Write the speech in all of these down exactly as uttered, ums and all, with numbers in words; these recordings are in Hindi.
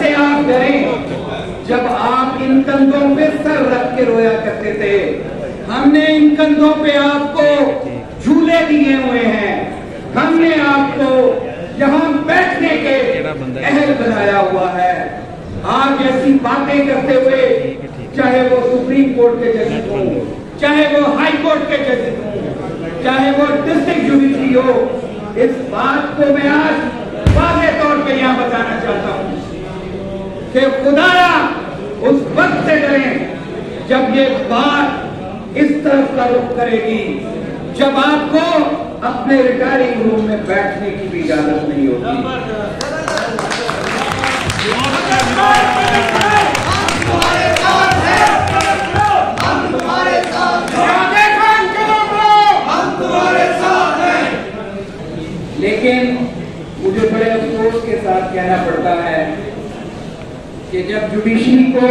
से आप डरें जब आप इन कंधों पे सर रख के रोया करते थे। हमने इन कंधों पे आपको झूले दिए हुए हैं, हमने आपको यहाँ बैठने के अहल बनाया हुआ है। आज ऐसी बातें करते हुए, चाहे वो सुप्रीम कोर्ट के जजेस हों, चाहे वो हाई कोर्ट के जजेस हों, चाहे वो डिस्ट्रिक्ट जुडिशरी हो, इस बात को मैं आज वाज़े तौर पे यहाँ बताना चाहता हूँ कि खुदारा उस वक्त से डरें जब ये बात इस तरफ का रुख करेगी, जब आपको अपने रिटायरिंग रूम में बैठने की भी इजाजत नहीं होगी। लेकिन मुझे बड़े अफसोस के साथ कहना पड़ता है कि जब जुडिशरी को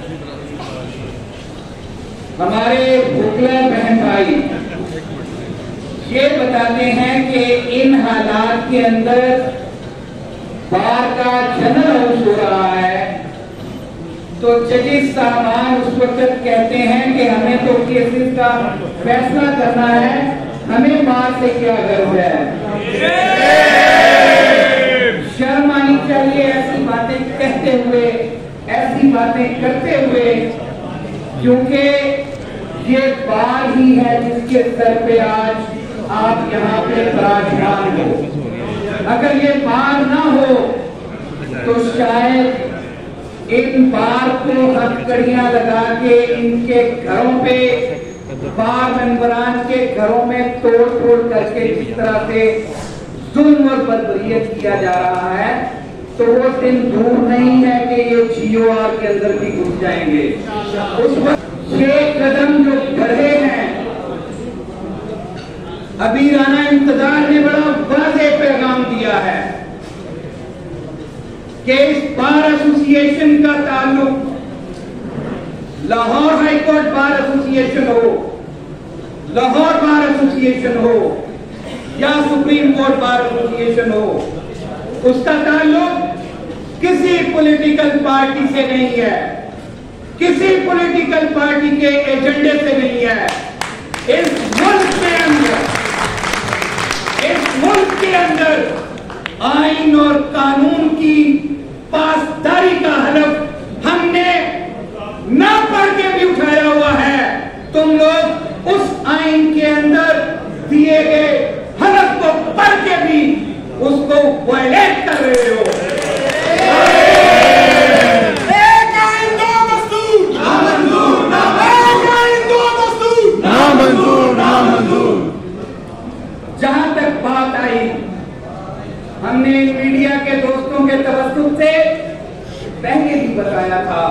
हमारे भोगला बहन भाई ये बताते हैं कि इन हालात के अंदर बार का जनरल हाउस हो रहा है, तो जजेस साहबान उस वक्त कहते हैं कि हमें तो केसेस का फैसला करना है, हमें बात से क्या गर्व है। शर्म आनी चाहिए ऐसी बातें कहते हुए, ऐसी बातें करते हुए, क्योंकि ये बार ही है जिसके सर पे आज आप यहाँ पे विराजमान हो। अगर ये बार ना हो तो शायद इन बार को हथकड़ियां लगा के इनके घरों पे, बार मेंबरान के घरों में तोड़ तोड़ करके जिस तरह से जुल्म और बदबरियत किया जा रहा है, तो वो दिन दूर नहीं है कि ये जीओआर के अंदर भी घुस जाएंगे। उस वक्त छह कदम जो बढ़े हैं, अभी राना इंतजार ने बड़ा वाज़ेह पैगाम दिया है कि इस बार एसोसिएशन का ताल्लुक Lahore high court bar association हो, लाहौर बार एसोसिएशन हो या सुप्रीम कोर्ट बार एसोसिएशन हो, उसका ताल्लुक किसी पॉलिटिकल पार्टी से नहीं है, किसी पॉलिटिकल पार्टी के एजेंडे से नहीं है। इस मुल्क के अंदर इस मुल्क के अंदर आइन और कानून की पासदारी का हलफ हमने ना पढ़ के भी उठाया हुआ है। तुम लोग उस आइन के अंदर दिए गए हलफ को पढ़ के भी उसको वायलेट कर रहे हो। जहां तक बात आई, हमने मीडिया के दोस्तों के तवज्जुह से पहले भी बताया था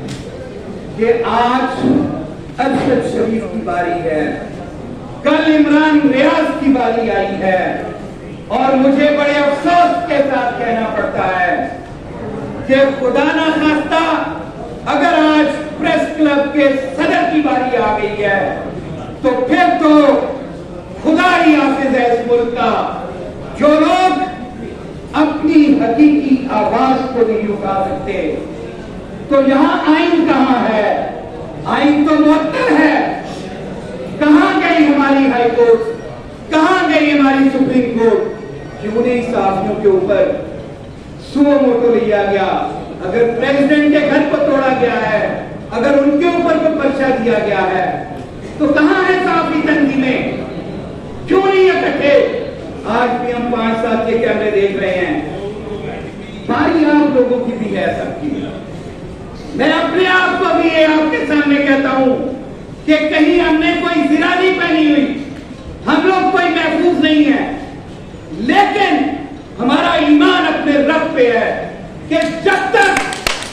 कि आज अरशद शरीफ की बारी है, कल इमरान रियाज की बारी आई है, और मुझे बड़े अफसोस के साथ कहना पड़ता है कि खुदा ना खास्ता अगर आज प्रेस क्लब के सदर की बारी आ गई है, तो फिर तो खुदा ही हाफिज है इस मुल्क का। जो लोग अपनी हकीकी आवाज को नहीं उठा सकते, तो यहाँ आइन कहाँ है? आइन तो मुअत्तल है। कहाँ गई हमारी हाई कोर्ट, कहाँ गई हमारी सुप्रीम कोर्ट? क्यों नहीं साथियों के ऊपर सुओ मोटो लिया गया? अगर प्रेसिडेंट के घर को तोड़ा गया है, अगर उनके ऊपर कोई पर्चा दिया गया है, तो कहाँ है साफी तंजीमें? क्यों नहीं इकट्ठे? आज भी हम पांच साल के कैमरे देख रहे हैं। बारी आप लोगों की भी है सबकी। मैं अपने आप को भी ये आपके सामने कहता हूं कि कहीं हमने कोई जिरा नहीं पहनी हुई, हम लोग कोई महफूज नहीं है, लेकिन हमारा ईमान अपने रब पे है कि जब तक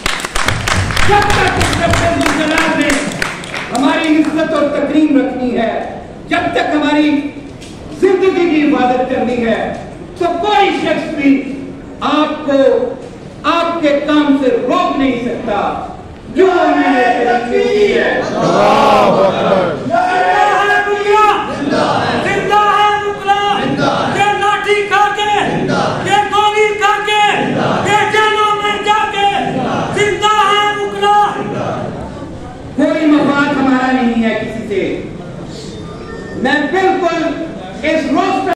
जब तक उस रब ने हमारी इज्जत और तकरीम रखनी है, जब तक हमारी जिंदगी की हिफाजत करनी है, तो कोई शख्स भी आपको आपके काम से रोक नहीं सकता। जो लाठी खा के, गोली खा के, जेलों में जाके से मैं बिल्कुल इस रोस्टर